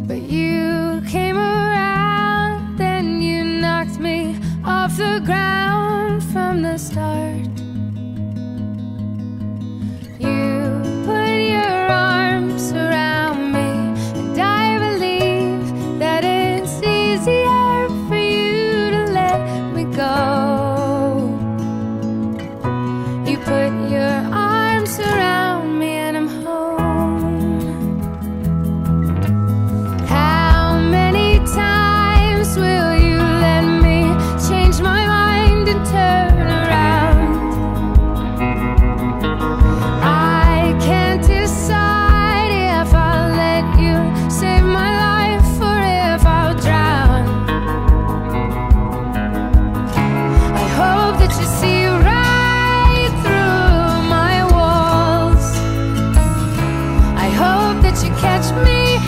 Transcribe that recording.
But you came around, then you knocked me off the ground from the start. You put your arms around me, and I believe that it's easier for you to let me go. You put your arms around me and I'm home. How many times will you let me change my mind and turn around? I can't decide if I'll let you save my life or if I'll drown. I hope that you see right through my walls. I hope that you catch me